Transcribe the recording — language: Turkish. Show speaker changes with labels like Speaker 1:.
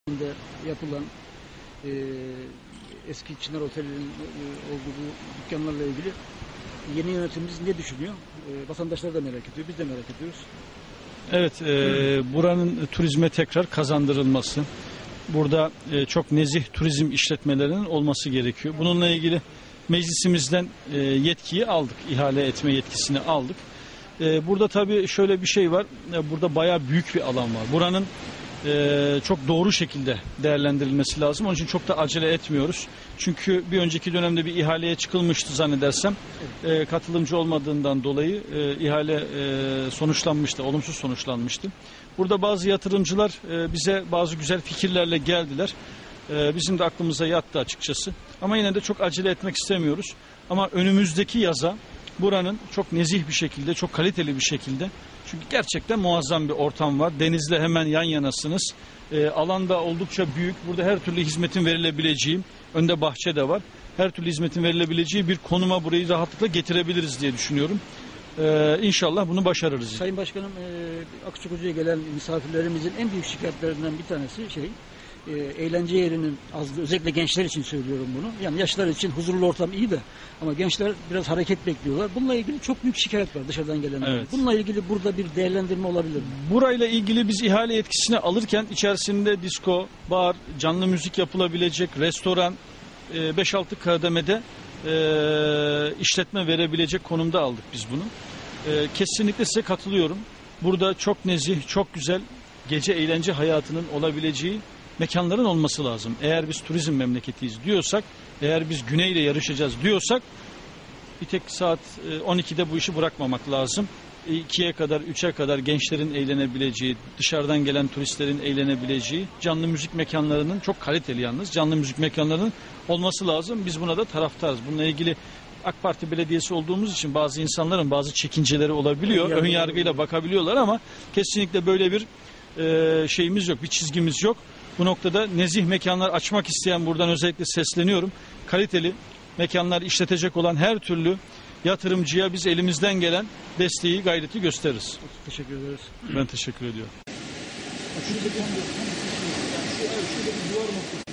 Speaker 1: yapılan eski Çınar Otel'in olduğu bu dükkanlarla ilgili yeni yönetimimiz ne düşünüyor? Vatandaşlar da merak ediyor, biz de merak ediyoruz.
Speaker 2: Evet, buranın turizme tekrar kazandırılması, burada çok nezih turizm işletmelerinin olması gerekiyor. Bununla ilgili meclisimizden yetkiyi aldık, ihale etme yetkisini aldık. Burada tabii şöyle bir şey var, burada bayağı büyük bir alan var. Buranın çok doğru şekilde değerlendirilmesi lazım. Onun için çok da acele etmiyoruz. Çünkü bir önceki dönemde bir ihaleye çıkılmıştı zannedersem. Katılımcı olmadığından dolayı ihale sonuçlanmıştı, olumsuz sonuçlanmıştı. Burada bazı yatırımcılar bize bazı güzel fikirlerle geldiler. Bizim de aklımıza yattı açıkçası. Ama yine de çok acele etmek istemiyoruz. Ama önümüzdeki yaza buranın çok nezih bir şekilde, çok kaliteli bir şekilde, çünkü gerçekten muazzam bir ortam var. Denizle hemen yan yanasınız. Alanda oldukça büyük. Burada her türlü hizmetin verilebileceği, önde bahçe de var. Her türlü hizmetin verilebileceği bir konuma burayı rahatlıkla getirebiliriz diye düşünüyorum. İnşallah bunu başarırız.
Speaker 1: Sayın Başkanım, Akçakoca'ya gelen misafirlerimizin en büyük şikayetlerinden bir tanesi eğlence yerinin azlığı. Özellikle gençler için söylüyorum bunu. Yani yaşlılar için huzurlu ortam iyi de ama gençler biraz hareket bekliyorlar. Bununla ilgili çok büyük şikayet var dışarıdan gelenler. Evet. Bununla ilgili burada bir değerlendirme olabilir mi?
Speaker 2: Burayla ilgili biz ihale yetkisini alırken içerisinde disko, bar, canlı müzik yapılabilecek, restoran, 5-6 kademede işletme verebilecek konumda aldık biz bunu. Kesinlikle size katılıyorum. Burada çok nezih, çok güzel gece eğlence hayatının olabileceği mekanların olması lazım. Eğer biz turizm memleketiyiz diyorsak, eğer biz güneyle yarışacağız diyorsak, bir tek saat 12'de bu işi bırakmamak lazım. 2'ye kadar, 3'e kadar gençlerin eğlenebileceği, dışarıdan gelen turistlerin eğlenebileceği canlı müzik mekanlarının, çok kaliteli yalnız, canlı müzik mekanlarının olması lazım. Biz buna da taraftarız. Bununla ilgili AK Parti belediyesi olduğumuz için bazı insanların bazı çekinceleri olabiliyor. Ön yargıyla bakabiliyorlar ama kesinlikle böyle bir şeyimiz yok, bir çizgimiz yok. Bu noktada nezih mekanlar açmak isteyen, buradan özellikle sesleniyorum. Kaliteli mekanlar işletecek olan her türlü yatırımcıya biz elimizden gelen desteği, gayreti gösteririz.
Speaker 1: Teşekkür ederiz.
Speaker 2: Ben teşekkür ediyorum.
Speaker 1: Şurada bir duvar noktası.